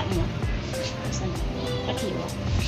mo. Saan? Paghiwa.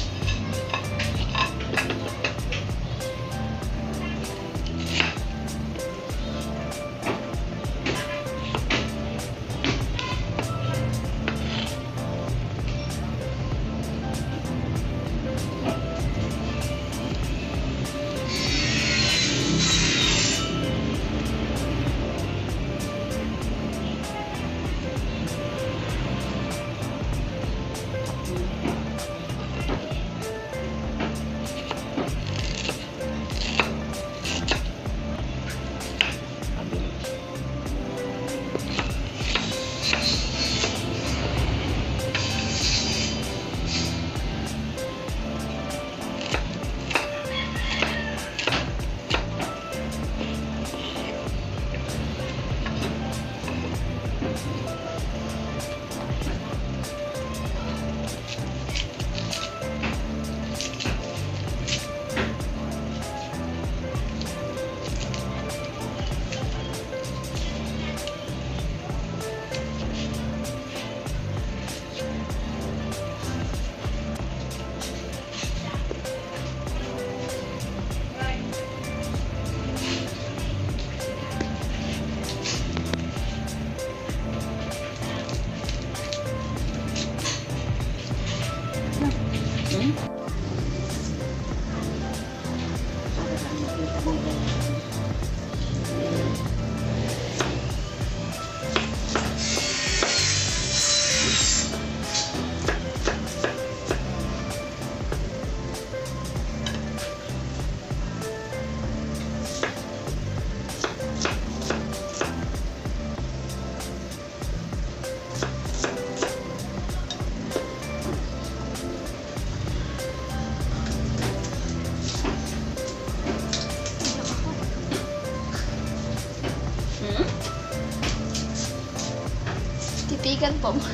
Titigan po mo.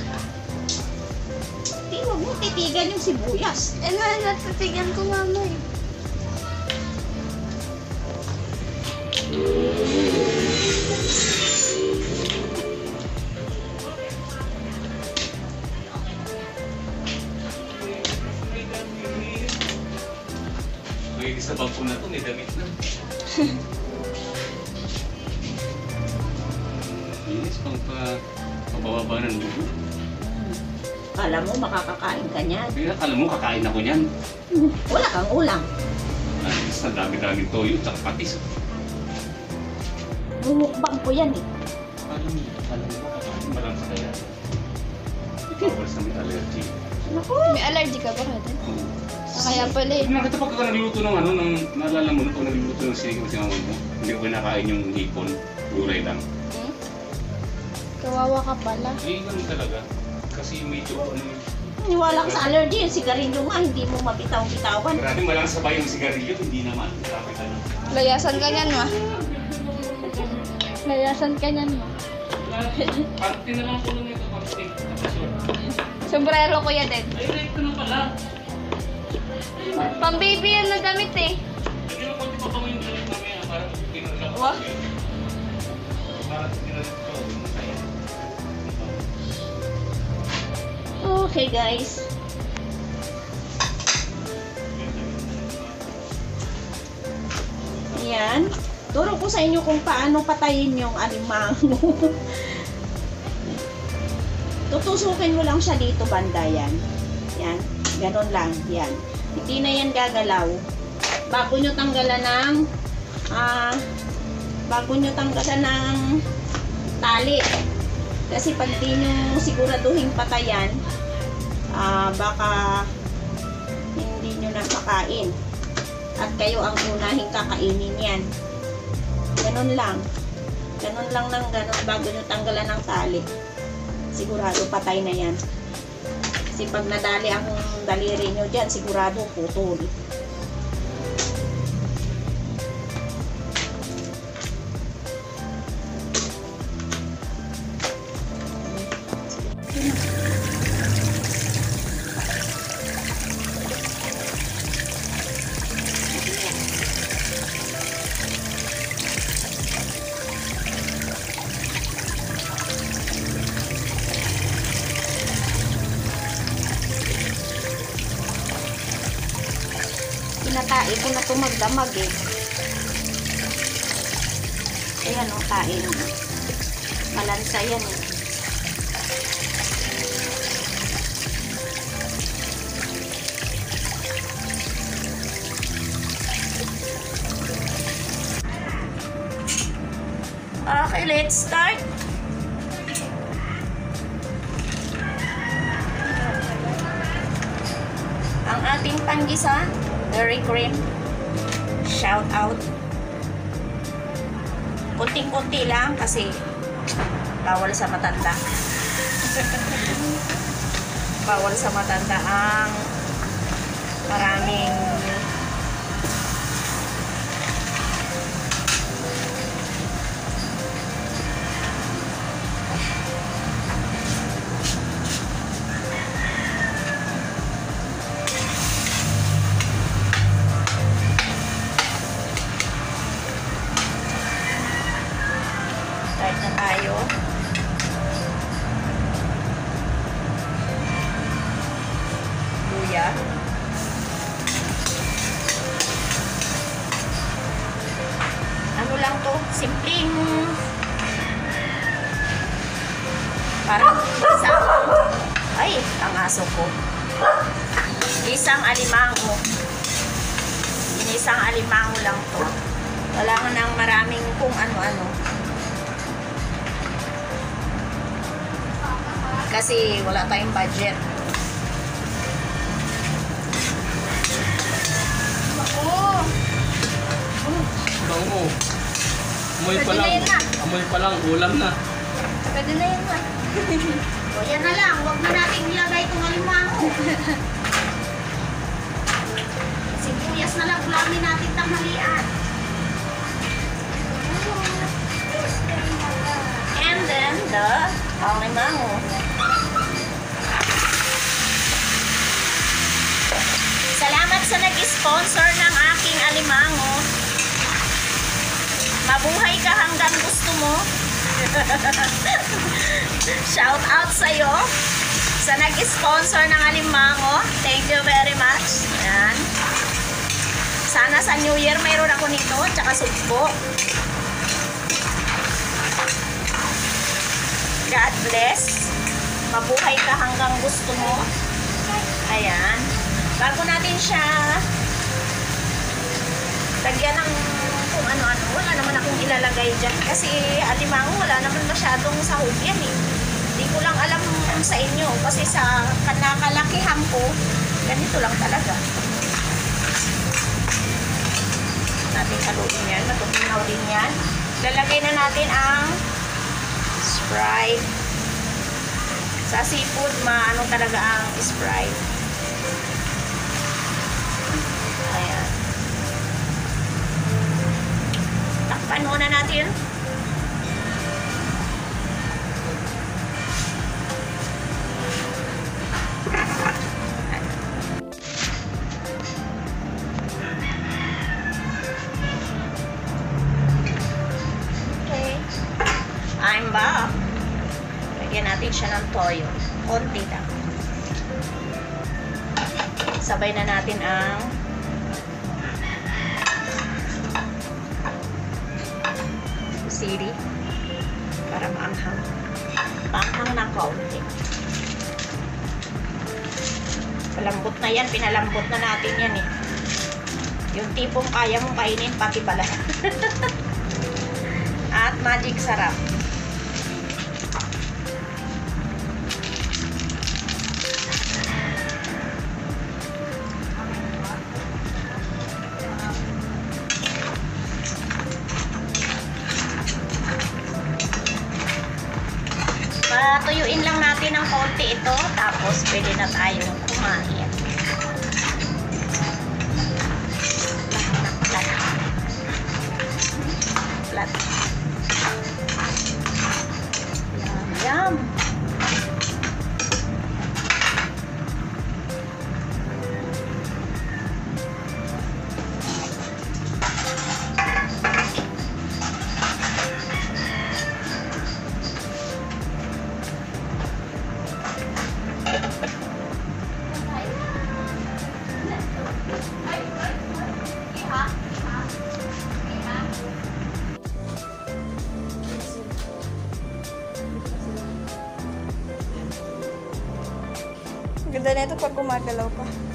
Di, huwag mo titigan yung sibuyas. Eh, natitigan ko nga mo eh. May sa bangko na to, may damit na. Inis, pababa ng dugo. Alam mo, makakakain ka niyan. Kaya alam mo, kakain ako niyan. Wala kang ulam. Alis na dami-daming toyo, tsaka patis. Bumukbang ko yan eh. Alam mo, kakain malang sa kaya. Bawal sa may allergy. Naku, May allergy ka ba ka? Kaya pala eh. Nakita pag nagluluto ng ano, naalala mo na pag nagluluto ng sinig ng sinamon mo, hindi ko kinakain yung hipon, gulay lang. Hmm? Kawawa ka pala. Eh, ganun talaga. Kasi medyo ano, niwala ka sa allergy. Yung sigarilyo nga, hindi mo mabitaw-bitawan. maraming malang sabay yung sigarilyo, hindi naman. Grabe ka na. Layasan ka niyan ma. Layasan ka niyan ma. Parte na lang ko lang ito, parte. Tapos yun. Sombrero kuya din. Ay, ito na pala. Pang baby yan na damit eh. Lagyan mo konti pa mo yung galit mamaya para kinarap ko. Wah. Para kinarap ko. Masaya. Okay guys. Ayan. Turo ko sa inyo kung paano patayin yung alimango. Tutusukin mo lang siya dito banda yan. Yan. Ganon lang. Yan. Hindi na yan gagalaw. Bago nyo tanggalan ng tali. Kasi pag di nyo siguraduhin patayan, baka hindi nyo nakakain. At kayo ang unahing kakainin yan. Ganon lang. Ganon lang ng ganon bago nyo tanggalan ng tali. Sigurado patay na yan. Kasi pag nadali ang daliri nyo dyan, sigurado putol. Pinatae ko na ito magdamag eh. Ayan o, tae na. Malansa yan eh. Okay, let's start. Ang ating panggisa, dairy cream. Shout out. Kunting-kunti lang kasi bawal sa matanda. Bawal sa matanda ang maraming start na tayo. Luya. Ano lang to? Simpleng parang isang ay, ang aso ko. Isang alimango. Inisang alimango lang to. Wala ka nang maraming kung ano-ano. Kasi wala tayong budget. Oo. Bango. Amoy pa Pwede na lang. yun na. Amoy pa lang, ulam na. Pwede na yun ma. O yan na lang, huwag na natin nilagay itong alimango. Sibuyas na lang ulamin natin tanghalian. And then the alimango. Salamat sa nag-sponsor ng aking alimango. Mabuhay ka hanggang gusto mo. Shout out sa'yo sa nag-sponsor ng alimango. Thank you very much. Yan. Sana sa New Year mayroon ako nito, tsaka sugpo. God bless. Mabuhay ka hanggang gusto mo. Ayan. Bago natin siya lagyan ng kung ano-ano, wala naman akong ilalagay dyan. Kasi alimango, wala naman masyadong sahog yan eh. Hindi ko lang alam sa inyo. Kasi sa kanakalakihan ko, ganito lang talaga. Natin haluin yan. Matutunaw din yan. Lalagay na natin ang Sprite. Sa seafood, maano talaga ang Sprite. Ayan. Takpan muna natin. Okay. I'm back. Lagyan natin siya ng toyo. Konti lang. Sabay na natin ang sili para maanghang. Maanghang na kaunti. Palambot na yan. Pinalambot na natin yan eh. Yung tipong kaya mong kainin pati pala. At magic sarap. Patuyuin lang natin ng konti ito, tapos pwede na tayong kumain. Plat. Yum, yum. Ganda na ito pag gumagalaw ka.